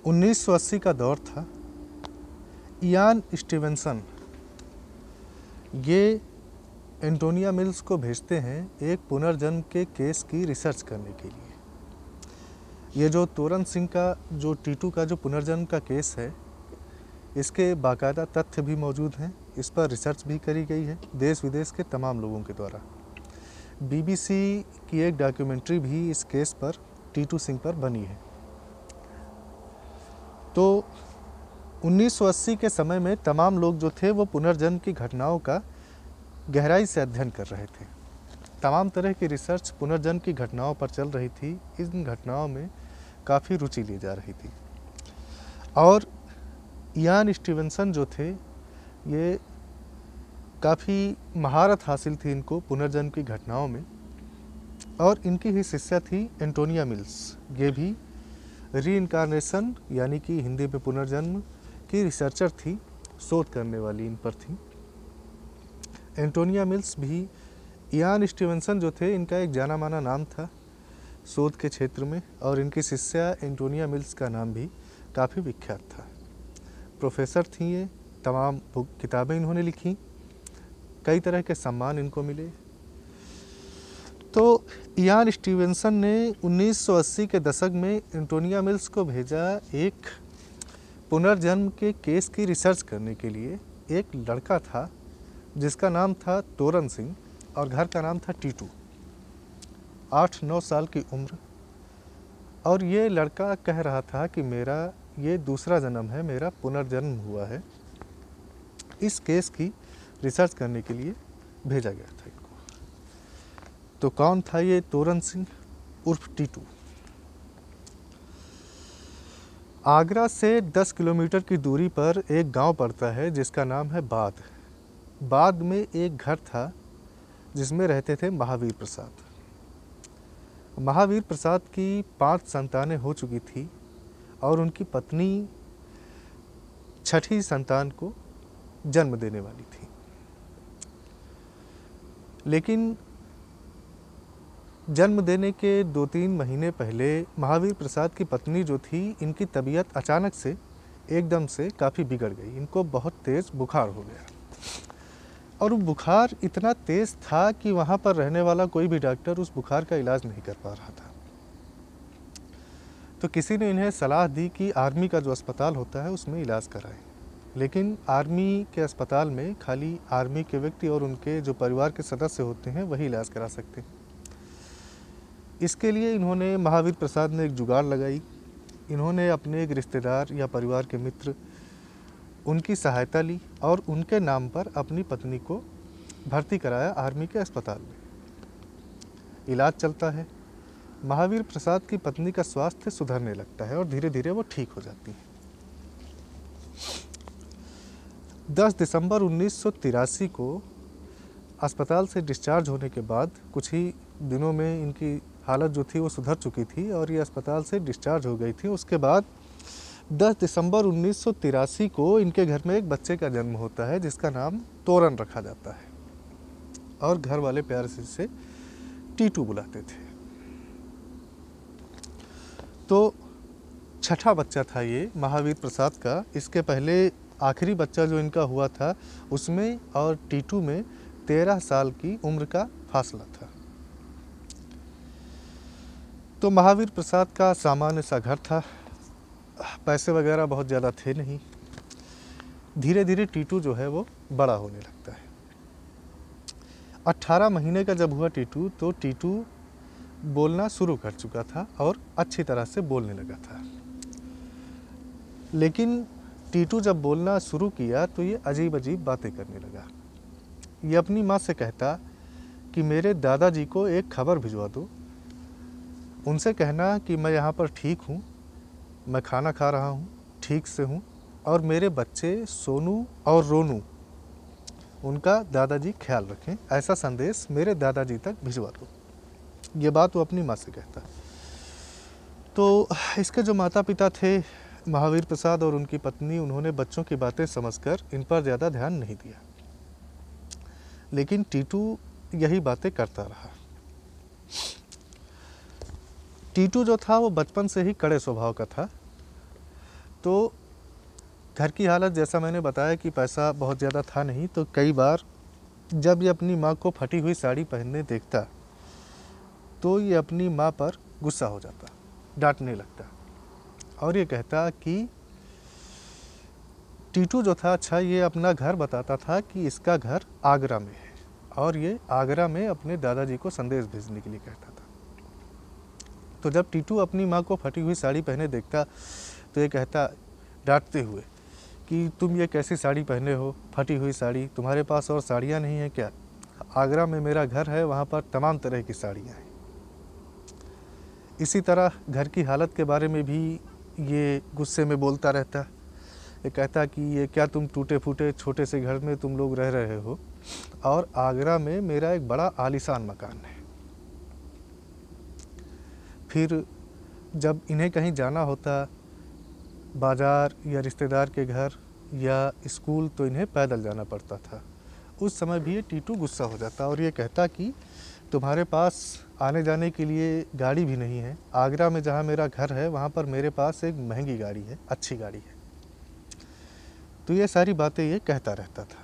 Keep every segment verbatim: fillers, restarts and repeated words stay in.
उन्नीस सौ अस्सी का दौर था। इयान स्टीवेंसन ये एंटोनिया मिल्स को भेजते हैं एक पुनर्जन्म के केस की रिसर्च करने के लिए। ये जो तोरन सिंह का जो टीटू का जो पुनर्जन्म का केस है, इसके बाकायदा तथ्य भी मौजूद हैं, इस पर रिसर्च भी करी गई है देश विदेश के तमाम लोगों के द्वारा। बीबीसी की एक डॉक्यूमेंट्री भी इस केस पर टीटू सिंह पर बनी है। तो उन्नीस सौ अस्सी के समय में तमाम लोग जो थे वो पुनर्जन्म की घटनाओं का गहराई से अध्ययन कर रहे थे। तमाम तरह की रिसर्च पुनर्जन्म की घटनाओं पर चल रही थी। इन घटनाओं में काफ़ी रुचि ली जा रही थी और इयान स्टीवेंसन जो थे ये काफ़ी महारत हासिल थी इनको पुनर्जन्म की घटनाओं में, और इनकी ही शिष्या थी एंटोनिया मिल्स। ये भी रीइंकारनेशन यानी कि हिंदी में पुनर्जन्म की रिसर्चर थी, शोध करने वाली इन पर थी। एंटोनिया मिल्स भी इयान स्टीवेंसन जो थे इनका एक जाना माना नाम था शोध के क्षेत्र में, और इनकी शिष्या एंटोनिया मिल्स का नाम भी काफ़ी विख्यात था। प्रोफेसर थी ये, तमाम किताबें इन्होंने लिखी, कई तरह के सम्मान इनको मिले। तो इयान स्टीवेंसन ने उन्नीस सौ अस्सी के दशक में एंटोनिया मिल्स को भेजा एक पुनर्जन्म के केस की रिसर्च करने के लिए। एक लड़का था जिसका नाम था तोरन सिंह और घर का नाम था टीटू, आठ नौ साल की उम्र। और ये लड़का कह रहा था कि मेरा ये दूसरा जन्म है, मेरा पुनर्जन्म हुआ है। इस केस की रिसर्च करने के लिए भेजा गया था इनको। तो कौन था ये तोरन सिंह उर्फ टीटू? आगरा से दस किलोमीटर की दूरी पर एक गांव पड़ता है जिसका नाम है बाद। बाद में एक घर था जिसमें रहते थे महावीर प्रसाद। महावीर प्रसाद की पांच संतानें हो चुकी थी और उनकी पत्नी छठी संतान को जन्म देने वाली थी। लेकिन जन्म देने के दो तीन महीने पहले महावीर प्रसाद की पत्नी जो थी, इनकी तबीयत अचानक से एकदम से काफ़ी बिगड़ गई। इनको बहुत तेज़ बुखार हो गया और वो बुखार इतना तेज़ था कि वहाँ पर रहने वाला कोई भी डॉक्टर उस बुखार का इलाज नहीं कर पा रहा था। तो किसी ने इन्हें सलाह दी कि आर्मी का जो अस्पताल होता है उसमें इलाज कराएं। लेकिन आर्मी के अस्पताल में खाली आर्मी के व्यक्ति और उनके जो परिवार के सदस्य होते हैं वही इलाज करा सकते हैं। इसके लिए इन्होंने महावीर प्रसाद ने एक जुगाड़ लगाई। इन्होंने अपने एक रिश्तेदार या परिवार के मित्र उनकी सहायता ली और उनके नाम पर अपनी पत्नी को भर्ती कराया आर्मी के अस्पताल में। इलाज चलता है, महावीर प्रसाद की पत्नी का स्वास्थ्य सुधरने लगता है और धीरे धीरे वो ठीक हो जाती है। दस दिसंबर उन्नीस सौ तिरासी को अस्पताल से डिस्चार्ज होने के बाद कुछ ही दिनों में इनकी हालत जो थी वो सुधर चुकी थी और ये अस्पताल से डिस्चार्ज हो गई थी। उसके बाद दस दिसंबर उन्नीस सौ तिरासी को इनके घर में एक बच्चे का जन्म होता है जिसका नाम तोरन रखा जाता है और घर वाले प्यार से इसे टीटू बुलाते थे। तो छठा बच्चा था ये महावीर प्रसाद का। इसके पहले आखिरी बच्चा जो इनका हुआ था उसमें और टीटू में तेरह साल की उम्र का फासला था। तो महावीर प्रसाद का सामान्य सा घर था, पैसे वगैरह बहुत ज़्यादा थे नहीं। धीरे धीरे टीटू जो है वो बड़ा होने लगता है। अट्ठारह महीने का जब हुआ टीटू, तो टीटू बोलना शुरू कर चुका था और अच्छी तरह से बोलने लगा था। लेकिन टीटू जब बोलना शुरू किया तो ये अजीब अजीब बातें करने लगा। ये अपनी माँ से कहता कि मेरे दादाजी को एक खबर भिजवा दो, उनसे कहना कि मैं यहाँ पर ठीक हूँ, मैं खाना खा रहा हूँ, ठीक से हूँ, और मेरे बच्चे सोनू और रोनू उनका दादाजी ख्याल रखें, ऐसा संदेश मेरे दादाजी तक भिजवा दो। ये बात वो अपनी माँ से कहता। तो इसके जो माता पिता थे महावीर प्रसाद और उनकी पत्नी, उन्होंने बच्चों की बातें समझकर इन पर ज़्यादा ध्यान नहीं दिया। लेकिन टीटू यही बातें करता रहा। टीटू जो था वो बचपन से ही कड़े स्वभाव का था। तो घर की हालत जैसा मैंने बताया कि पैसा बहुत ज़्यादा था नहीं, तो कई बार जब ये अपनी माँ को फटी हुई साड़ी पहनने देखता तो ये अपनी माँ पर गुस्सा हो जाता, डांटने लगता और ये कहता कि टीटू जो था, अच्छा ये अपना घर बताता था कि इसका घर आगरा में है और ये आगरा में अपने दादाजी को संदेश भेजने के लिए कहता था। तो जब टीटू अपनी माँ को फटी हुई साड़ी पहने देखता तो ये कहता डांटते हुए कि तुम ये कैसी साड़ी पहने हो, फटी हुई साड़ी, तुम्हारे पास और साड़ियाँ नहीं हैं क्या? आगरा में मेरा घर है, वहाँ पर तमाम तरह की साड़ियाँ हैं। इसी तरह घर की हालत के बारे में भी ये गुस्से में बोलता रहता। ये कहता कि ये क्या तुम टूटे फूटे छोटे से घर में तुम लोग रह रहे हो और आगरा में मेरा एक बड़ा आलीशान मकान है। फिर जब इन्हें कहीं जाना होता, बाज़ार या रिश्तेदार के घर या स्कूल, तो इन्हें पैदल जाना पड़ता था। उस समय भी ये टीटू गुस्सा हो जाता और ये कहता कि तुम्हारे पास आने जाने के लिए गाड़ी भी नहीं है, आगरा में जहाँ मेरा घर है वहाँ पर मेरे पास एक महंगी गाड़ी है, अच्छी गाड़ी है। तो ये सारी बातें ये कहता रहता था।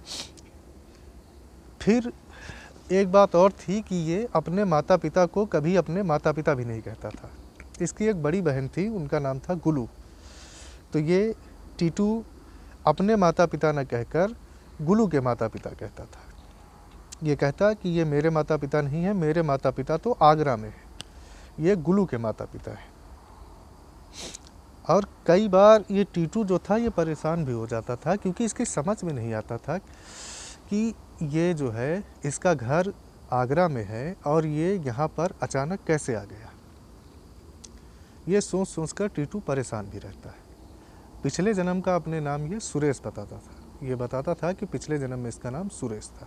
फिर एक बात और थी कि ये अपने माता पिता को कभी अपने माता पिता भी नहीं कहता था। इसकी एक बड़ी बहन थी, उनका नाम था गुलू। तो ये टीटू अपने माता पिता न कहकर गुलू के माता पिता कहता था। ये कहता कि ये मेरे माता पिता नहीं है, मेरे माता पिता तो आगरा में है, ये गुलू के माता पिता है। और कई बार ये टीटू जो था ये परेशान भी हो जाता था, क्योंकि इसकी समझ में नहीं आता था कि ये जो है इसका घर आगरा में है और ये यहाँ पर अचानक कैसे आ गया। ये सोच सोच कर टीटू परेशान भी रहता है। पिछले जन्म का अपने नाम ये सुरेश बताता था। ये बताता था कि पिछले जन्म में इसका नाम सुरेश था।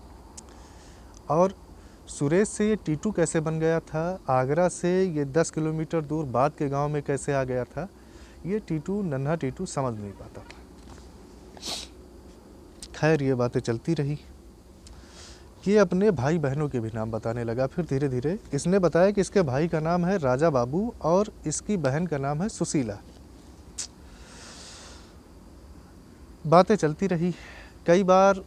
और सुरेश से ये टीटू कैसे बन गया था, आगरा से ये दस किलोमीटर दूर बाद के गांव में कैसे आ गया था, ये टीटू नन्हा टीटू समझ नहीं पाता था। खैर ये बातें चलती रही। ये अपने भाई बहनों के भी नाम बताने लगा। फिर धीरे धीरे इसने बताया कि इसके भाई का नाम है राजा बाबू और इसकी बहन का नाम है सुशीला। बातें चलती रही। कई बार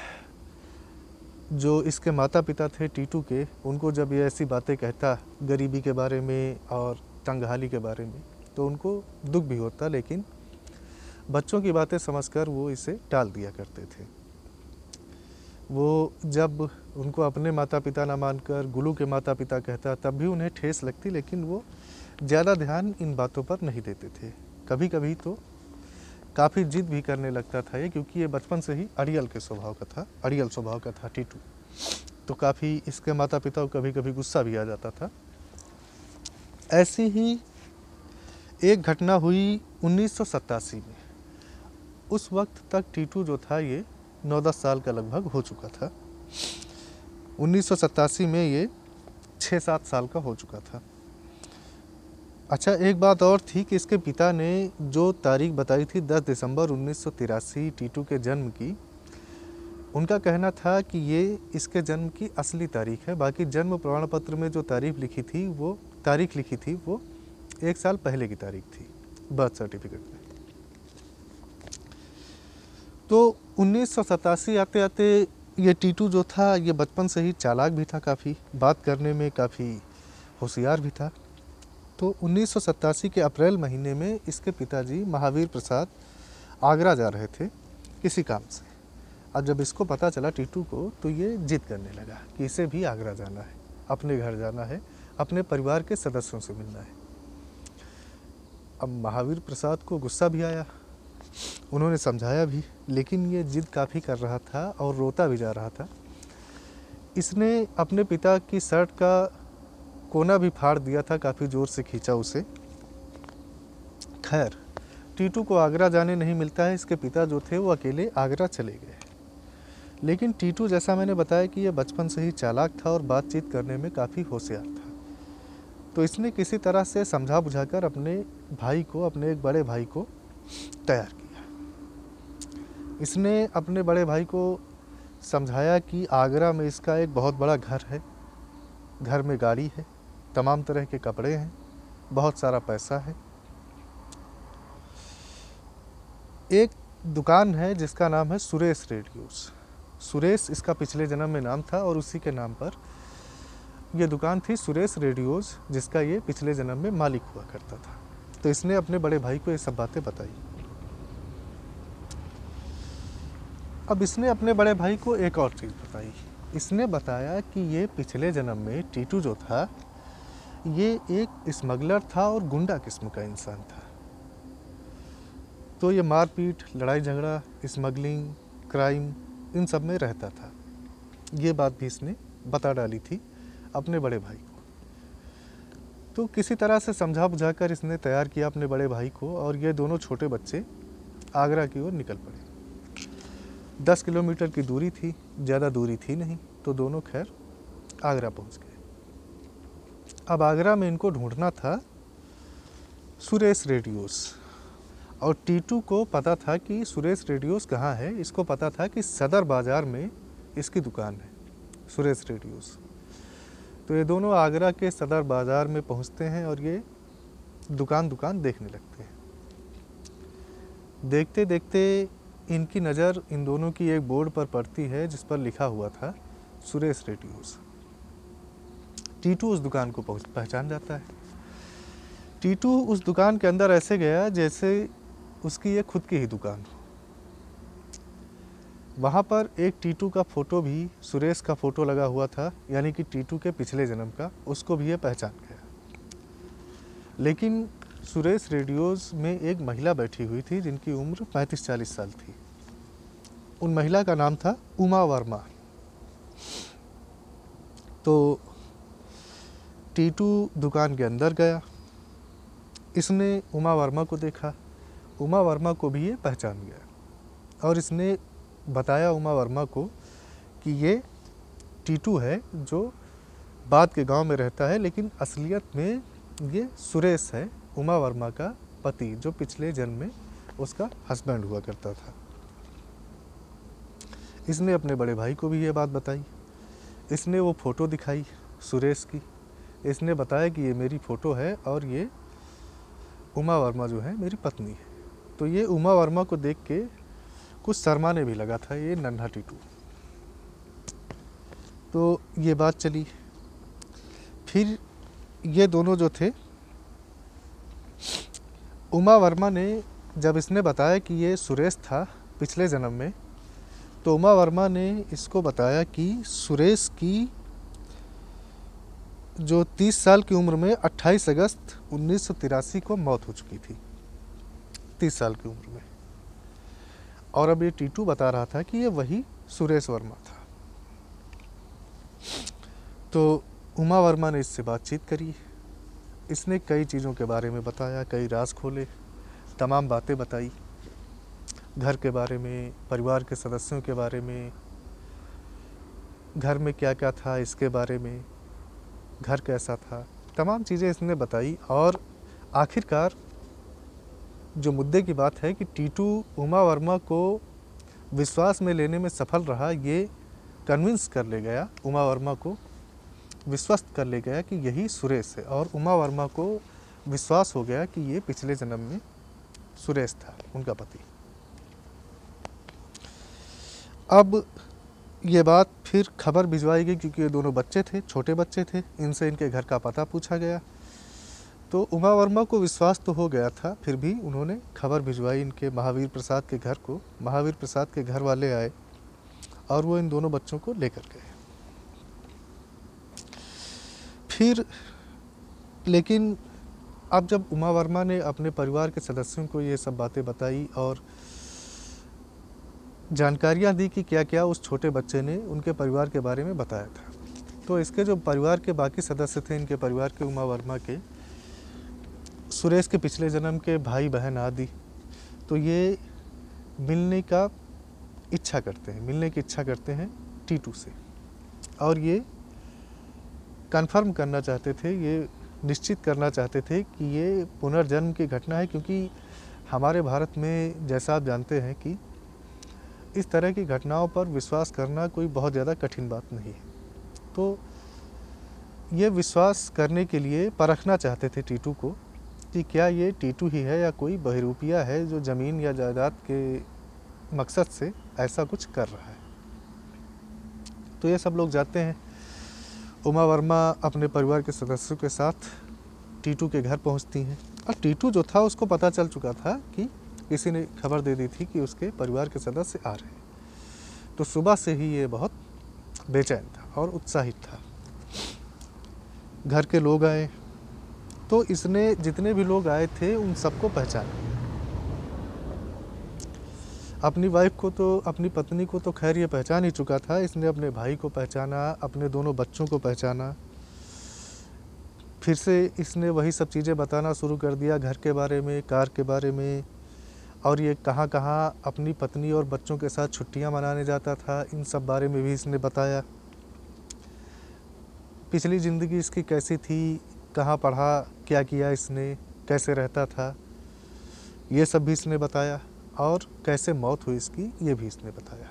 जो इसके माता पिता थे टीटू के, उनको जब ये ऐसी बातें कहता गरीबी के बारे में और तंगहाली के बारे में, तो उनको दुख भी होता, लेकिन बच्चों की बातें समझकर वो इसे टाल दिया करते थे। वो जब उनको अपने माता पिता ना मानकर गुलू के माता पिता कहता, तब भी उन्हें ठेस लगती, लेकिन वो ज़्यादा ध्यान इन बातों पर नहीं देते थे। कभी कभी तो काफ़ी जिद भी करने लगता था ये, क्योंकि ये बचपन से ही अड़ियल के स्वभाव का था, अड़ियल स्वभाव का था टीटू। तो काफ़ी इसके माता पिता को कभी कभी गुस्सा भी आ जाता था। ऐसी ही एक घटना हुई उन्नीस सौ सत्तासी में। उस वक्त तक टीटू जो था ये नौ दस साल का लगभग हो चुका था। उन्नीस सौ सत्तासी में ये छः सात साल का हो चुका था। अच्छा, एक बात और थी कि इसके पिता ने जो तारीख बताई थी दस दिसंबर उन्नीस सौ तिरासी टीटू के जन्म की, उनका कहना था कि ये इसके जन्म की असली तारीख है। बाकी जन्म प्रमाण पत्र में जो तारीख लिखी थी वो तारीख लिखी थी वो एक साल पहले की तारीख थी बर्थ सर्टिफिकेट में। तो उन्नीस सौ सतासी आते आते ये टीटू जो था ये बचपन से ही चालाक भी था, काफ़ी बात करने में काफ़ी होशियार भी था। तो उन्नीस सौ सतासी के अप्रैल महीने में इसके पिताजी महावीर प्रसाद आगरा जा रहे थे किसी काम से। अब जब इसको पता चला टीटू को, तो ये जिद करने लगा कि इसे भी आगरा जाना है, अपने घर जाना है, अपने परिवार के सदस्यों से मिलना है। अब महावीर प्रसाद को गुस्सा भी आया, उन्होंने समझाया भी, लेकिन ये जिद काफ़ी कर रहा था और रोता भी जा रहा था। इसने अपने पिता की शर्ट का कोना भी फाड़ दिया था, काफ़ी ज़ोर से खींचा उसे। खैर टीटू को आगरा जाने नहीं मिलता है। इसके पिता जो थे वो अकेले आगरा चले गए। लेकिन टीटू, जैसा मैंने बताया कि ये बचपन से ही चालाक था और बातचीत करने में काफ़ी होशियार था, तो इसने किसी तरह से समझा बुझाकर अपने भाई को, अपने एक बड़े भाई को तैयार किया। इसने अपने बड़े भाई को समझाया कि आगरा में इसका एक बहुत बड़ा घर है, घर में गाड़ी है, तमाम तरह के कपड़े हैं, बहुत सारा पैसा है। एक दुकान है जिसका नाम है सुरेश रेडियोस। सुरेश इसका पिछले जन्म में नाम था और उसी के नाम पर यह दुकान थी सुरेश रेडियोस, जिसका ये पिछले जन्म में मालिक हुआ करता था। तो इसने अपने बड़े भाई को ये सब बातें बताई। अब इसने अपने बड़े भाई को एक और चीज़ बताई। इसने बताया कि ये पिछले जन्म में टीटू जो था ये एक स्मगलर था और गुंडा किस्म का इंसान था। तो ये मारपीट, लड़ाई झगड़ा, स्मगलिंग, क्राइम, इन सब में रहता था। ये बात भी इसने बता डाली थी अपने बड़े भाई को। तो किसी तरह से समझा बुझाकर इसने तैयार किया अपने बड़े भाई को, और ये दोनों छोटे बच्चे आगरा की ओर निकल पड़े। दस किलोमीटर की दूरी थी, ज़्यादा दूरी थी नहीं, तो दोनों खैर आगरा पहुंच गए। अब आगरा में इनको ढूंढना था सुरेश रेडियोस, और टीटू को पता था कि सुरेश रेडियोस कहाँ है। इसको पता था कि सदर बाज़ार में इसकी दुकान है सुरेश रेडियोस। तो ये दोनों आगरा के सदर बाज़ार में पहुंचते हैं और ये दुकान दुकान देखने लगते हैं। देखते देखते इनकी नज़र इन दोनों की एक बोर्ड पर पड़ती है जिस पर लिखा हुआ था सुरेश रेडियोस। टीटू उस दुकान को पहुंच पहचान जाता है। टीटू उस दुकान के अंदर ऐसे गया जैसे उसकी ये खुद की ही दुकान हो। वहाँ पर एक टीटू का फ़ोटो भी, सुरेश का फ़ोटो लगा हुआ था, यानी कि टीटू के पिछले जन्म का। उसको भी ये पहचान गया। लेकिन सुरेश रेडियोस में एक महिला बैठी हुई थी जिनकी उम्र पैंतीस चालीस साल थी। उन महिला का नाम था उमा वर्मा। तो टीटू दुकान के अंदर गया। इसने उमा वर्मा को देखा। उमा वर्मा को भी ये पहचान गया और इसने बताया उमा वर्मा को कि ये टीटू है जो बाद के गांव में रहता है, लेकिन असलियत में ये सुरेश है, उमा वर्मा का पति, जो पिछले जन्म में उसका हस्बैंड हुआ करता था। इसने अपने बड़े भाई को भी ये बात बताई। इसने वो फ़ोटो दिखाई सुरेश की। इसने बताया कि ये मेरी फ़ोटो है और ये उमा वर्मा जो है मेरी पत्नी है। तो ये उमा वर्मा को देख के कुछ शर्माने भी लगा था ये नन्हा टीटू। तो ये बात चली। फिर ये दोनों जो थे, उमा वर्मा ने जब इसने बताया कि ये सुरेश था पिछले जन्म में, तो उमा वर्मा ने इसको बताया कि सुरेश की जो तीस साल की उम्र में अट्ठाईस अगस्त उन्नीस सौ तिरासी को मौत हो चुकी थी, तीस साल की उम्र में। और अब ये टीटू बता रहा था कि ये वही सुरेश वर्मा था। तो उमा वर्मा ने इससे बातचीत करी। इसने कई चीज़ों के बारे में बताया, कई राज खोले, तमाम बातें बताई, घर के बारे में, परिवार के सदस्यों के बारे में, घर में क्या क्या था इसके बारे में, घर कैसा था, तमाम चीज़ें इसने बताई। और आखिरकार जो मुद्दे की बात है कि टीटू उमा वर्मा को विश्वास में लेने में सफल रहा। ये कन्विंस कर ले गया, उमा वर्मा को विश्वस्त कर ले गया कि यही सुरेश है, और उमा वर्मा को विश्वास हो गया कि ये पिछले जन्म में सुरेश था, उनका पति। अब ये बात फिर खबर भिजवाई गई, क्योंकि ये दोनों बच्चे थे, छोटे बच्चे थे। इनसे इनके घर का पता पूछा गया। तो उमा वर्मा को विश्वास तो हो गया था, फिर भी उन्होंने खबर भिजवाई इनके महावीर प्रसाद के घर को। महावीर प्रसाद के घर वाले आए और वो इन दोनों बच्चों को लेकर गए। फिर लेकिन अब जब उमा वर्मा ने अपने परिवार के सदस्यों को ये सब बातें बताई और जानकारियाँ दी कि क्या क्या उस छोटे बच्चे ने उनके परिवार के बारे में बताया था, तो इसके जो परिवार के बाकी सदस्य थे, इनके परिवार के, उमा वर्मा के, सुरेश के पिछले जन्म के भाई बहन आदि, तो ये मिलने का इच्छा करते हैं, मिलने की इच्छा करते हैं टीटू से। और ये कंफर्म करना चाहते थे, ये निश्चित करना चाहते थे कि ये पुनर्जन्म की घटना है, क्योंकि हमारे भारत में जैसा आप जानते हैं कि इस तरह की घटनाओं पर विश्वास करना कोई बहुत ज़्यादा कठिन बात नहीं है। तो ये विश्वास करने के लिए परखना चाहते थे टीटू को कि क्या ये टीटू ही है या कोई बहरूपिया है जो ज़मीन या जायदाद के मकसद से ऐसा कुछ कर रहा है। तो ये सब लोग जाते हैं। उमा वर्मा अपने परिवार के सदस्यों के साथ टीटू के घर पहुंचती हैं और टीटू जो था उसको पता चल चुका था कि किसी ने खबर दे दी थी कि उसके परिवार के सदस्य आ रहे हैं। तो सुबह से ही ये बहुत बेचैन था और उत्साहित था। घर के लोग आए तो इसने जितने भी लोग आए थे उन सबको पहचाना। अपनी वाइफ को तो अपनी पत्नी को तो खैर ये पहचान ही चुका था। इसने अपने भाई को पहचाना, अपने दोनों बच्चों को पहचाना। फिर से इसने वही सब चीज़ें बताना शुरू कर दिया, घर के बारे में, कार के बारे में, और ये कहाँ कहाँ अपनी पत्नी और बच्चों के साथ छुट्टियां मनाने जाता था, इन सब बारे में भी इसने बताया। पिछली ज़िंदगी इसकी कैसी थी, कहाँ पढ़ा, क्या किया इसने, कैसे रहता था, ये सब भी इसने बताया। और कैसे मौत हुई इसकी, ये भी इसने बताया।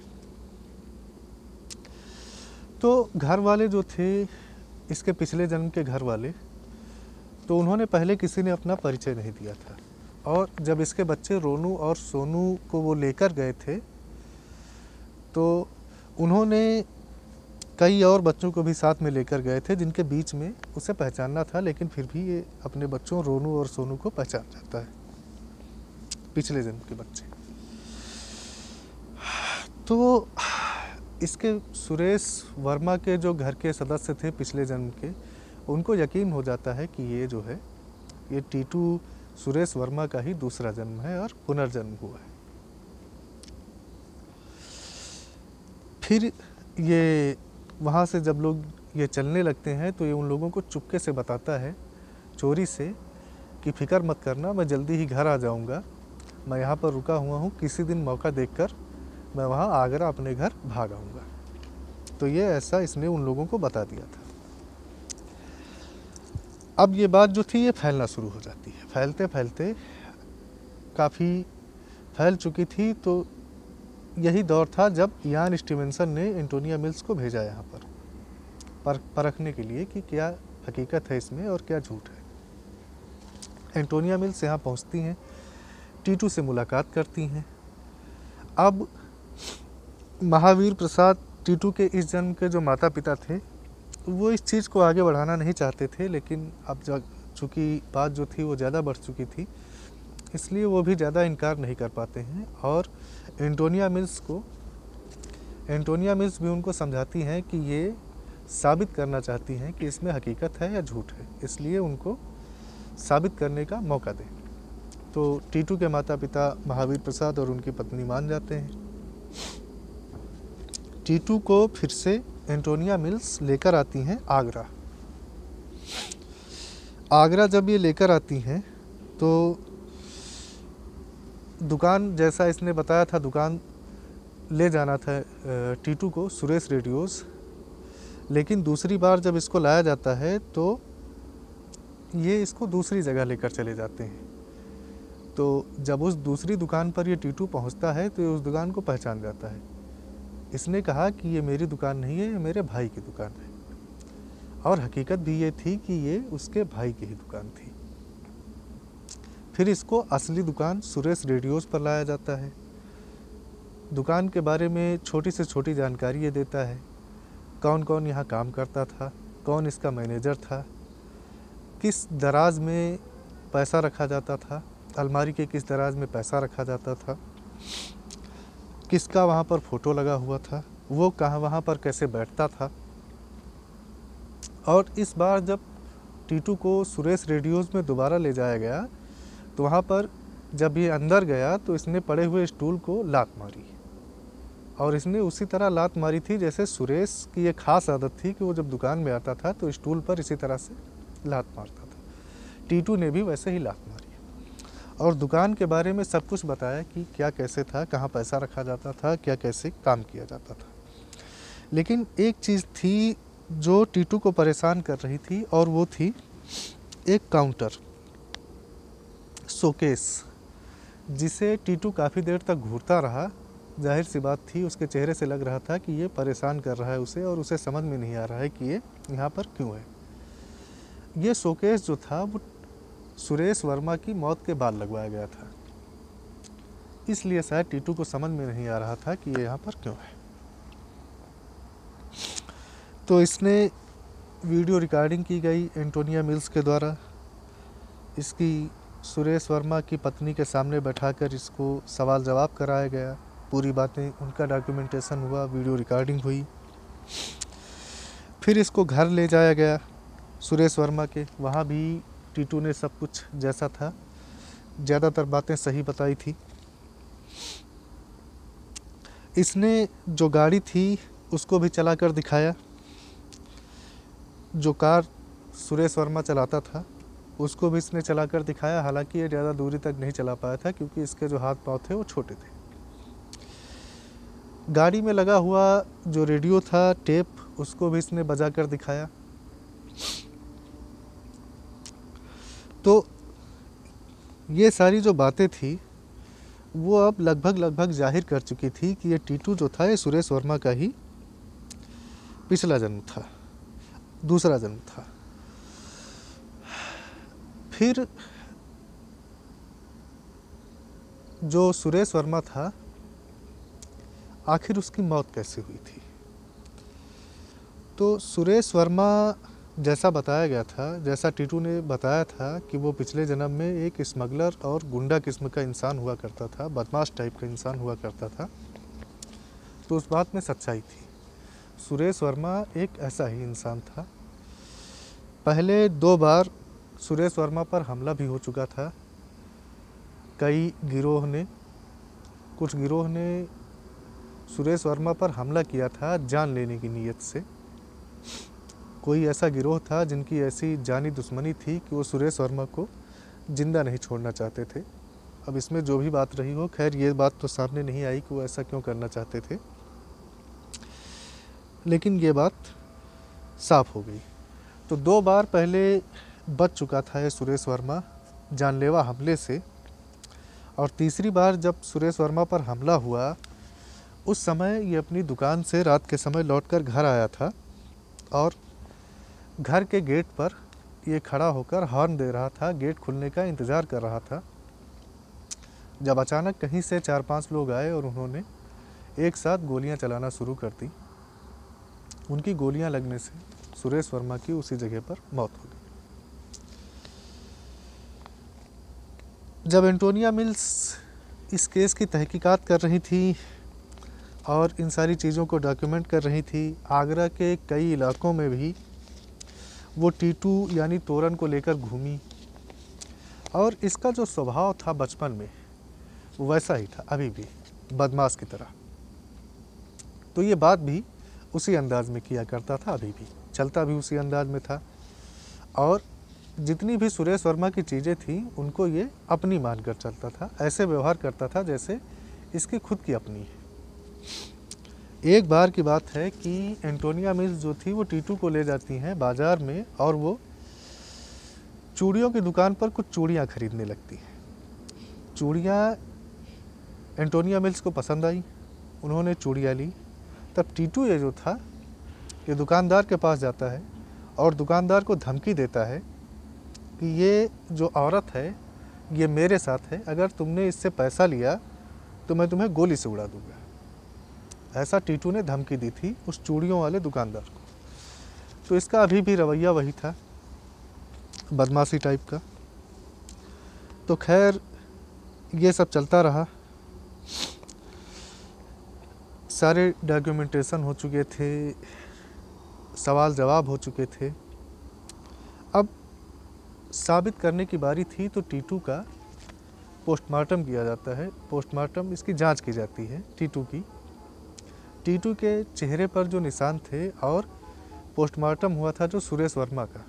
तो घर वाले जो थे, इसके पिछले जन्म के घर वाले, तो उन्होंने पहले किसी ने अपना परिचय नहीं दिया था। और जब इसके बच्चे रोनू और सोनू को वो लेकर गए थे तो उन्होंने कई और बच्चों को भी साथ में लेकर गए थे जिनके बीच में उसे पहचानना था, लेकिन फिर भी ये अपने बच्चों रोनू और सोनू को पहचान जाता है, पिछले जन्म के बच्चे। तो इसके सुरेश वर्मा के जो घर के सदस्य थे पिछले जन्म के, उनको यकीन हो जाता है कि ये जो है ये टीटू सुरेश वर्मा का ही दूसरा जन्म है और पुनर्जन्म हुआ है। फिर ये वहाँ से जब लोग ये चलने लगते हैं तो ये उन लोगों को चुपके से बताता है, चोरी से, कि फिक्र मत करना, मैं जल्दी ही घर आ जाऊँगा, मैं यहाँ पर रुका हुआ हूँ, किसी दिन मौका देखकर मैं वहाँ आगरा अपने घर भाग आऊँगा। तो ये ऐसा इसने उन लोगों को बता दिया था। अब ये बात जो थी ये फैलना शुरू हो जाती है। फैलते फैलते काफ़ी फैल चुकी थी। तो यही दौर था जब इयान स्टीवेंसन ने एंटोनिया मिल्स को भेजा यहाँ पर पर परखने के लिए कि क्या हकीकत है इसमें और क्या झूठ है। एंटोनिया मिल्स यहाँ पहुँचती हैं, टीटू से मुलाकात करती हैं। अब महावीर प्रसाद टीटू के इस जन्म के जो माता पिता थे वो इस चीज़ को आगे बढ़ाना नहीं चाहते थे, लेकिन अब जब चूँकि बात जो थी वो ज़्यादा बढ़ चुकी थी, इसलिए वो भी ज़्यादा इनकार नहीं कर पाते हैं। और एंटोनिया मिल्स को एंटोनिया मिल्स भी उनको समझाती हैं कि ये साबित करना चाहती हैं कि इसमें हकीकत है या झूठ है, इसलिए उनको साबित करने का मौका दें। तो टीटू के माता पिता महावीर प्रसाद और उनकी पत्नी मान जाते हैं। टीटू को फिर से एंटोनिया मिल्स लेकर आती हैं आगरा। आगरा जब ये लेकर आती हैं तो दुकान, जैसा इसने बताया था, दुकान ले जाना था टीटू को, सुरेश रेडियोज़, लेकिन दूसरी बार जब इसको लाया जाता है तो ये इसको दूसरी जगह लेकर चले जाते हैं। तो जब उस दूसरी दुकान पर ये टीटू पहुंचता है तो ये उस दुकान को पहचान जाता है। इसने कहा कि ये मेरी दुकान नहीं है, ये मेरे भाई की दुकान है। और हकीकत भी ये थी कि ये उसके भाई की ही दुकान थी। फिर इसको असली दुकान सुरेश रेडियोज़ पर लाया जाता है। दुकान के बारे में छोटी से छोटी जानकारी ये देता है, कौन कौन यहाँ काम करता था, कौन इसका मैनेजर था, किस दराज में पैसा रखा जाता था, अलमारी के किस दराज में पैसा रखा जाता था, किसका वहाँ पर फ़ोटो लगा हुआ था, वो कहाँ वहाँ पर कैसे बैठता था। और इस बार जब टीटू को सुरेश रेडियोज़ में दोबारा ले जाया गया तो वहाँ पर जब ये अंदर गया तो इसने पड़े हुए स्टूल को लात मारी, और इसने उसी तरह लात मारी थी जैसे सुरेश की ये खास आदत थी कि वो जब दुकान में आता था तो स्टूल पर इसी तरह से लात मारता था। टीटू ने भी वैसे ही लात मारी और दुकान के बारे में सब कुछ बताया कि क्या कैसे था, कहाँ पैसा रखा जाता था, क्या कैसे काम किया जाता था। लेकिन एक चीज़ थी जो टीटू को परेशान कर रही थी, और वो थी एक काउंटर, शोकेस, जिसे टीटू काफ़ी देर तक घूरता रहा। जाहिर सी बात थी, उसके चेहरे से लग रहा था कि ये परेशान कर रहा है उसे, और उसे समझ में नहीं आ रहा है कि ये यहाँ पर क्यों है। ये शोकेस जो था वो सुरेश वर्मा की मौत के बाद लगवाया गया था। इसलिए शायद टीटू को समझ में नहीं आ रहा था कि ये यहाँ पर क्यों है। तो इसने वीडियो रिकॉर्डिंग की गई एंटोनिया मिल्स के द्वारा। इसकी सुरेश वर्मा की पत्नी के सामने बैठाकर इसको सवाल जवाब कराया गया। पूरी बातें उनका डॉक्यूमेंटेशन हुआ, वीडियो रिकॉर्डिंग हुई। फिर इसको घर ले जाया गया सुरेश वर्मा के। वहाँ भी टीटू ने सब कुछ जैसा था, ज़्यादातर बातें सही बताई थी। इसने जो गाड़ी थी उसको भी चला कर दिखाया। जो कार सुरेश वर्मा चलाता था उसको भी इसने चला कर दिखाया। हालांकि ये ज़्यादा दूरी तक नहीं चला पाया था क्योंकि इसके जो हाथ पाँव थे वो छोटे थे। गाड़ी में लगा हुआ जो रेडियो था, टेप, उसको भी इसने बजा कर दिखाया। तो ये सारी जो बातें थी वो अब लगभग लगभग जाहिर कर चुकी थी कि ये टीटू जो था ये सुरेश वर्मा का ही पिछला जन्म था, दूसरा जन्म था। फिर जो सुरेश वर्मा था, आखिर उसकी मौत कैसे हुई थी? तो सुरेश वर्मा जैसा बताया गया था, जैसा टीटू ने बताया था कि वो पिछले जन्म में एक स्मगलर और गुंडा किस्म का इंसान हुआ करता था, बदमाश टाइप का इंसान हुआ करता था। तो उस बात में सच्चाई थी। सुरेश वर्मा एक ऐसा ही इंसान था। पहले दो बार सुरेश वर्मा पर हमला भी हो चुका था। कई गिरोह ने कुछ गिरोह ने सुरेश वर्मा पर हमला किया था जान लेने की नीयत से। कोई ऐसा गिरोह था जिनकी ऐसी जानी दुश्मनी थी कि वो सुरेश वर्मा को जिंदा नहीं छोड़ना चाहते थे। अब इसमें जो भी बात रही हो, खैर ये बात तो सामने नहीं आई कि वो ऐसा क्यों करना चाहते थे, लेकिन ये बात साफ हो गई। तो दो बार पहले बच चुका था ये सुरेश वर्मा जानलेवा हमले से, और तीसरी बार जब सुरेश वर्मा पर हमला हुआ उस समय ये अपनी दुकान से रात के समय लौटकर घर आया था और घर के गेट पर ये खड़ा होकर हॉर्न दे रहा था, गेट खुलने का इंतज़ार कर रहा था। जब अचानक कहीं से चार पांच लोग आए और उन्होंने एक साथ गोलियां चलाना शुरू कर दी। उनकी गोलियां लगने से सुरेश वर्मा की उसी जगह पर मौत हो गई। जब एंटोनिया मिल्स इस केस की तहकीकात कर रही थी और इन सारी चीज़ों को डॉक्यूमेंट कर रही थी, आगरा के कई इलाकों में भी वो टीटू यानी तोरन को लेकर घूमी और इसका जो स्वभाव था बचपन में वो वैसा ही था, अभी भी बदमाश की तरह। तो ये बात भी उसी अंदाज में किया करता था, अभी भी चलता भी उसी अंदाज में था। और जितनी भी सुरेश वर्मा की चीज़ें थी उनको ये अपनी मानकर चलता था, ऐसे व्यवहार करता था जैसे इसकी खुद की अपनी है। एक बार की बात है कि एंटोनिया मिल्स जो थी वो टीटू को ले जाती हैं बाज़ार में और वो चूड़ियों की दुकान पर कुछ चूड़ियाँ खरीदने लगती हैं। चूड़ियाँ एंटोनिया मिल्स को पसंद आई, उन्होंने चूड़ियाँ ली। तब टीटू ये जो था ये दुकानदार के पास जाता है और दुकानदार को धमकी देता है कि ये जो औरत है ये मेरे साथ है, अगर तुमने इससे पैसा लिया तो मैं तुम्हें गोली से उड़ा दूंगा। ऐसा टीटू ने धमकी दी थी उस चूड़ियों वाले दुकानदार को। तो इसका अभी भी रवैया वही था, बदमाशी टाइप का। तो खैर ये सब चलता रहा। सारे डॉक्यूमेंटेशन हो चुके थे, सवाल जवाब हो चुके थे। अब साबित करने की बारी थी तो टीटू का पोस्टमार्टम किया जाता है। पोस्टमार्टम इसकी जांच की जाती है टीटू की। टीटू के चेहरे पर जो निशान थे और पोस्टमार्टम हुआ था जो सुरेश वर्मा का,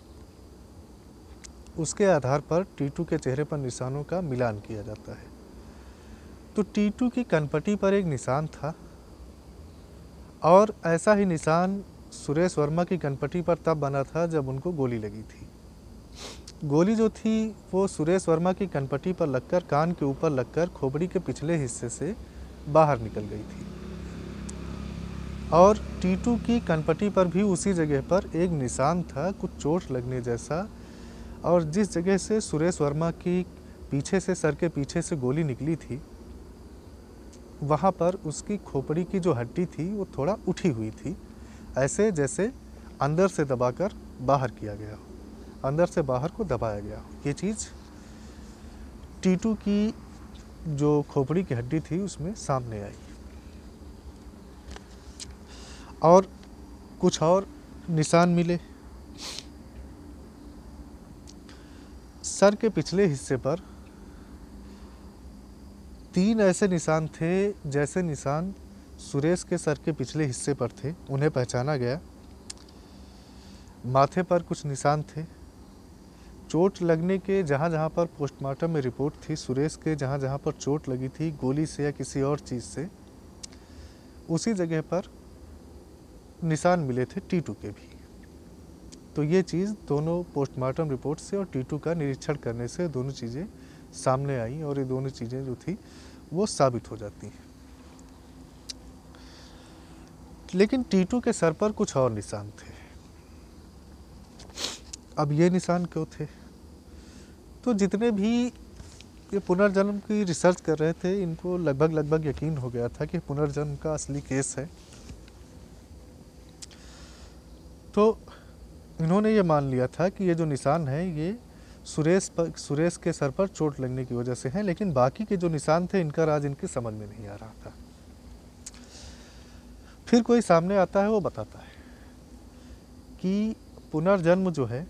उसके आधार पर टीटू के चेहरे पर निशानों का मिलान किया जाता है। तो टीटू की कनपटी पर एक निशान था और ऐसा ही निशान सुरेश वर्मा की कनपटी पर तब बना था जब उनको गोली लगी थी। गोली जो थी वो सुरेश वर्मा की कनपटी पर लगकर, कान के ऊपर लगकर खोपड़ी के पिछले हिस्से से बाहर निकल गई थी। और टीटू की कनपटी पर भी उसी जगह पर एक निशान था, कुछ चोट लगने जैसा, और जिस जगह से सुरेश वर्मा की पीछे से, सर के पीछे से गोली निकली थी, वहाँ पर उसकी खोपड़ी की जो हड्डी थी वो थोड़ा उठी हुई थी, ऐसे जैसे अंदर से दबाकर बाहर किया गया हो, अंदर से बाहर को दबाया गया हो। ये चीज़ टीटू की जो खोपड़ी की हड्डी थी उसमें सामने आई। और कुछ और निशान मिले। सर के पिछले हिस्से पर तीन ऐसे निशान थे जैसे निशान सुरेश के सर के पिछले हिस्से पर थे, उन्हें पहचाना गया। माथे पर कुछ निशान थे। चोट लगने के जहाँ जहाँ पर पोस्टमार्टम में रिपोर्ट थी, सुरेश के जहाँ जहाँ पर चोट लगी थी गोली से या किसी और चीज़ से, उसी जगह पर निशान मिले थे टीटू के भी। तो ये चीज़ दोनों पोस्टमार्टम रिपोर्ट से और टीटू का निरीक्षण करने से दोनों चीज़ें सामने आई और ये दोनों चीज़ें जो थी वो साबित हो जाती हैं। लेकिन टीटू के सर पर कुछ और निशान थे। अब ये निशान क्यों थे? तो जितने भी ये पुनर्जन्म की रिसर्च कर रहे थे, इनको लगभग लगभग यकीन हो गया था कि पुनर्जन्म का असली केस है। तो इन्होंने ये मान लिया था कि ये जो निशान है ये सुरेश पर, सुरेश के सर पर चोट लगने की वजह से है, लेकिन बाकी के जो निशान थे इनका राज इनके समझ में नहीं आ रहा था। फिर कोई सामने आता है, वो बताता है कि पुनर्जन्म जो है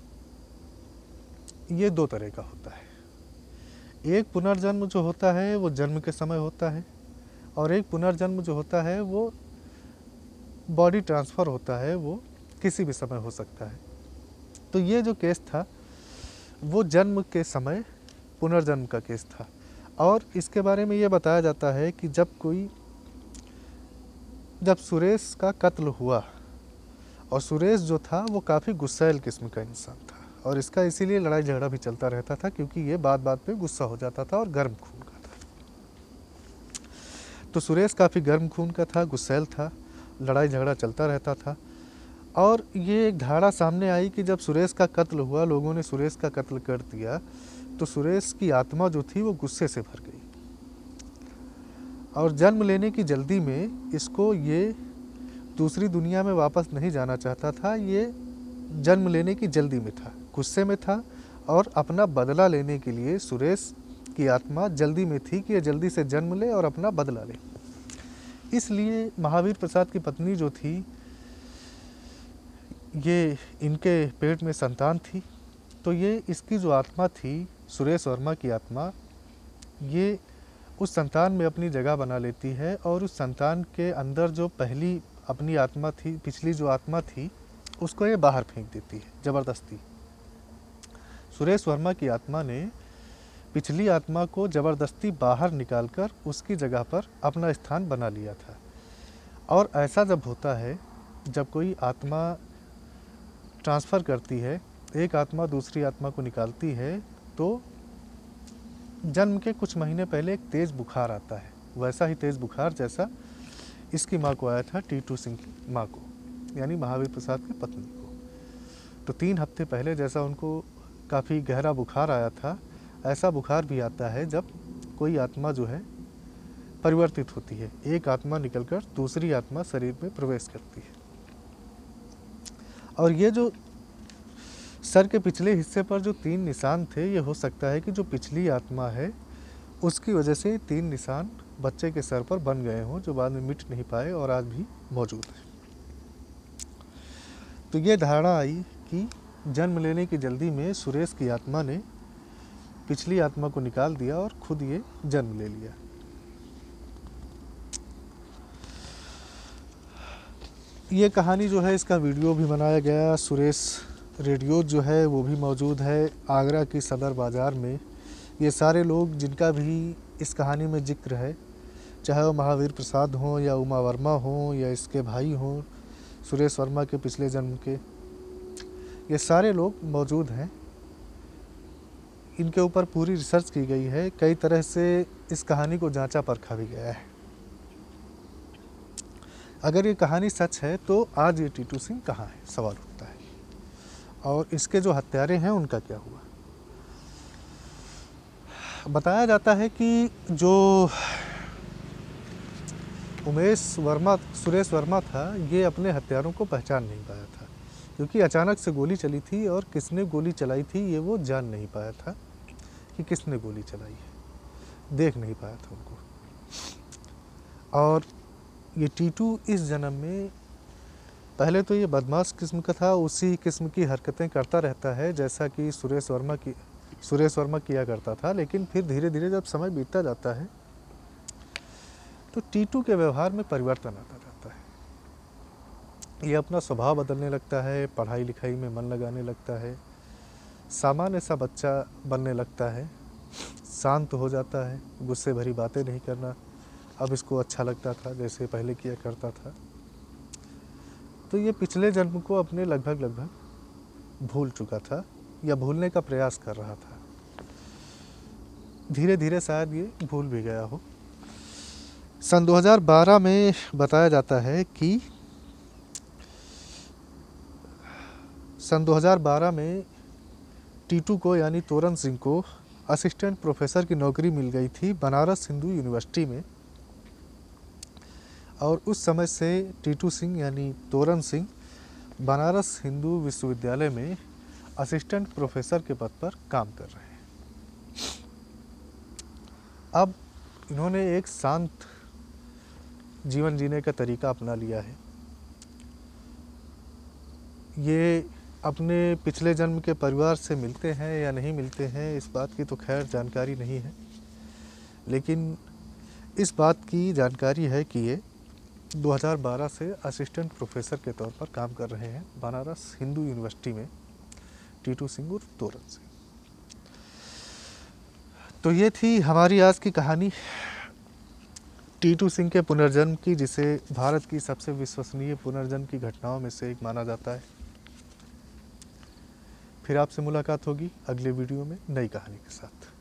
ये दो तरह का होता है। एक पुनर्जन्म जो होता है वो जन्म के समय होता है, और एक पुनर्जन्म जो होता है वो बॉडी ट्रांसफ़र होता है, वो किसी भी समय हो सकता है। तो ये जो केस था वो जन्म के समय पुनर्जन्म का केस था। और इसके बारे में ये बताया जाता है कि जब कोई जब सुरेश का कत्ल हुआ, और सुरेश जो था वो काफ़ी गुस्सैल किस्म का इंसान था, और इसका इसीलिए लड़ाई झगड़ा भी चलता रहता था क्योंकि ये बात बात पे गुस्सा हो जाता था और गर्म खून का था। तो सुरेश काफ़ी गर्म खून का था, गुस्सैल था, लड़ाई झगड़ा चलता रहता था। और ये एक धारणा सामने आई कि जब सुरेश का कत्ल हुआ, लोगों ने सुरेश का कत्ल कर दिया, तो सुरेश की आत्मा जो थी वो गुस्से से भर गई, और जन्म लेने की जल्दी में इसको ये दूसरी दुनिया में वापस नहीं जाना चाहता था। ये जन्म लेने की जल्दी में था, गुस्से में था, और अपना बदला लेने के लिए सुरेश की आत्मा जल्दी में थी कि ये जल्दी से जन्म ले और अपना बदला ले। इसलिए महावीर प्रसाद की पत्नी जो थी, ये इनके पेट में संतान थी, तो ये इसकी जो आत्मा थी, सुरेश वर्मा की आत्मा, ये उस संतान में अपनी जगह बना लेती है, और उस संतान के अंदर जो पहली अपनी आत्मा थी, पिछली जो आत्मा थी, उसको ये बाहर फेंक देती है ज़बरदस्ती। सुरेश वर्मा की आत्मा ने पिछली आत्मा को ज़बरदस्ती बाहर निकालकर उसकी जगह पर अपना स्थान बना लिया था। और ऐसा जब होता है, जब कोई आत्मा ट्रांसफ़र करती है, एक आत्मा दूसरी आत्मा को निकालती है, तो जन्म के कुछ महीने पहले एक तेज़ बुखार आता है, वैसा ही तेज़ बुखार जैसा इसकी माँ को आया था, टीटू सिंह की माँ को, यानी महावीर प्रसाद की पत्नी को। तो तीन हफ्ते पहले जैसा उनको काफ़ी गहरा बुखार आया था, ऐसा बुखार भी आता है जब कोई आत्मा जो है परिवर्तित होती है, एक आत्मा निकलकर दूसरी आत्मा शरीर में प्रवेश करती है। और ये जो सर के पिछले हिस्से पर जो तीन निशान थे, ये हो सकता है कि जो पिछली आत्मा है उसकी वजह से तीन निशान बच्चे के सर पर बन गए हों, जो बाद में मिट नहीं पाए और आज भी मौजूद है। तो ये धारणा आई कि जन्म लेने की जल्दी में सुरेश की आत्मा ने पिछली आत्मा को निकाल दिया और खुद ये जन्म ले लिया। ये कहानी जो है, इसका वीडियो भी बनाया गया, सुरेश रेडियो जो है वो भी मौजूद है आगरा की सदर बाज़ार में। ये सारे लोग जिनका भी इस कहानी में जिक्र है, चाहे वो महावीर प्रसाद हों या उमा वर्मा हों या इसके भाई हों सुरेश वर्मा के पिछले जन्म के, ये सारे लोग मौजूद हैं। इनके ऊपर पूरी रिसर्च की गई है, कई तरह से इस कहानी को जांचा परखा भी गया है। अगर ये कहानी सच है तो आज ये टीटू सिंह कहाँ है, सवाल उठता है। और इसके जो हत्यारे हैं उनका क्या हुआ। बताया जाता है कि जो उमेश वर्मा सुरेश वर्मा था, ये अपने हत्यारों को पहचान नहीं पाया था, क्योंकि अचानक से गोली चली थी और किसने गोली चलाई थी ये वो जान नहीं पाया था कि किसने गोली चलाई है, देख नहीं पाया था उनको। और ये टीटू इस जन्म में पहले तो ये बदमाश किस्म का था, उसी किस्म की हरकतें करता रहता है जैसा कि सुरेश वर्मा की सुरेश वर्मा किया करता था। लेकिन फिर धीरे धीरे जब समय बीतता जाता है तो टीटू के व्यवहार में परिवर्तन आता जाता है। ये अपना स्वभाव बदलने लगता है, पढ़ाई लिखाई में मन लगाने लगता है, सामान्य सा बच्चा बनने लगता है, शांत हो जाता है, गुस्से भरी बातें नहीं करना अब इसको अच्छा लगता था जैसे पहले किया करता था। तो ये पिछले जन्म को अपने लगभग लगभग भूल चुका था या भूलने का प्रयास कर रहा था। धीरे धीरे शायद ये भूल भी गया हो। सन दो हज़ार बारह में बताया जाता है कि सन दो हज़ार बारह में टीटू को यानी तोरण सिंह को असिस्टेंट प्रोफेसर की नौकरी मिल गई थी बनारस हिंदू यूनिवर्सिटी में। और उस समय से टीटू सिंह यानी तोरण सिंह बनारस हिंदू विश्वविद्यालय में असिस्टेंट प्रोफेसर के पद पर काम कर रहे हैं। अब इन्होंने एक शांत जीवन जीने का तरीका अपना लिया है। ये अपने पिछले जन्म के परिवार से मिलते हैं या नहीं मिलते हैं इस बात की तो खैर जानकारी नहीं है, लेकिन इस बात की जानकारी है कि ये दो हज़ार बारह से असिस्टेंट प्रोफेसर के तौर पर काम कर रहे हैं बनारस हिंदू यूनिवर्सिटी में, टीटू सिंह और तोरण सिंह। तो ये थी हमारी आज की कहानी टीटू सिंह के पुनर्जन्म की, जिसे भारत की सबसे विश्वसनीय पुनर्जन्म की घटनाओं में से एक माना जाता है। फिर आपसे मुलाकात होगी अगले वीडियो में नई कहानी के साथ।